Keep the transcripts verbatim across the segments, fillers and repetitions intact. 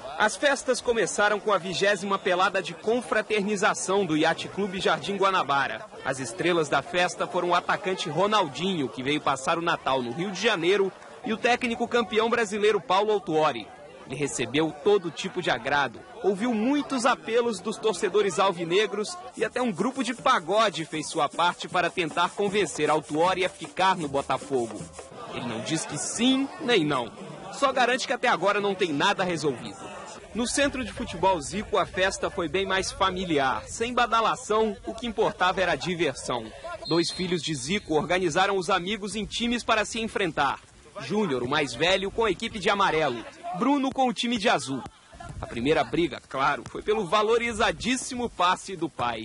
As festas começaram com a vigésima pelada de confraternização do Yacht Clube Jardim Guanabara. As estrelas da festa foram o atacante Ronaldinho, que veio passar o Natal no Rio de Janeiro, e o técnico campeão brasileiro Paulo Autuori. Ele recebeu todo tipo de agrado, ouviu muitos apelos dos torcedores alvinegros e até um grupo de pagode fez sua parte para tentar convencer Autuori a ficar no Botafogo. Ele não diz que sim nem não, só garante que até agora não tem nada resolvido. No Centro de Futebol Zico, a festa foi bem mais familiar. Sem badalação, o que importava era a diversão. Dois filhos de Zico organizaram os amigos em times para se enfrentar. Júnior, o mais velho, com a equipe de amarelo. Bruno com o time de azul. A primeira briga, claro, foi pelo valorizadíssimo passe do pai.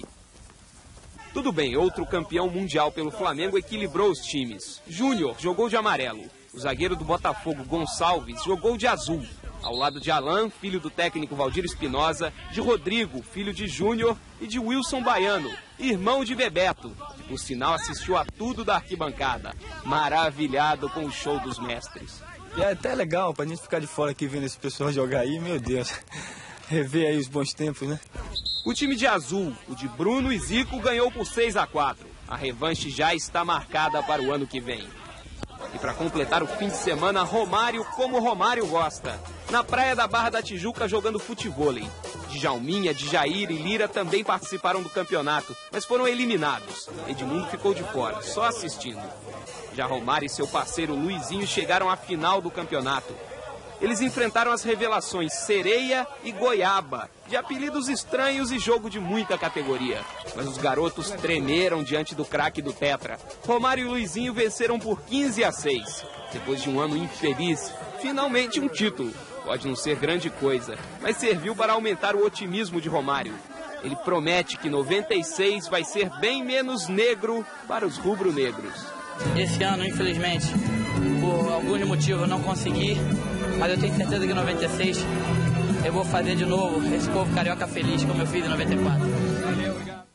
Tudo bem, outro campeão mundial pelo Flamengo equilibrou os times. Júnior jogou de amarelo. O zagueiro do Botafogo, Gonçalves, jogou de azul. Ao lado de Alain, filho do técnico Valdir Espinosa, de Rodrigo, filho de Júnior, e de Wilson Baiano, irmão de Bebeto, que por sinal assistiu a tudo da arquibancada, maravilhado com o show dos mestres. E é até legal pra gente ficar de fora aqui vendo esse pessoal jogar aí, meu Deus, rever aí os bons tempos, né? O time de azul, o de Bruno e Zico, ganhou por seis a quatro. A revanche já está marcada para o ano que vem. E para completar o fim de semana, Romário como Romário gosta. Na praia da Barra da Tijuca jogando futevôlei. Djalminha, Djair e Lira também participaram do campeonato, mas foram eliminados. Edmundo ficou de fora, só assistindo. Já Romário e seu parceiro Luizinho chegaram à final do campeonato. Eles enfrentaram as revelações Sereia e Goiaba, de apelidos estranhos e jogo de muita categoria. Mas os garotos tremeram diante do craque do Tetra. Romário e Luizinho venceram por quinze a seis. Depois de um ano infeliz, finalmente um título. Pode não ser grande coisa, mas serviu para aumentar o otimismo de Romário. Ele promete que noventa e seis vai ser bem menos negro para os rubro-negros. Esse ano, infelizmente, por alguns motivos eu não consegui, mas eu tenho certeza que em noventa e seis eu vou fazer de novo esse povo carioca feliz como eu fiz em noventa e quatro. Valeu, obrigado.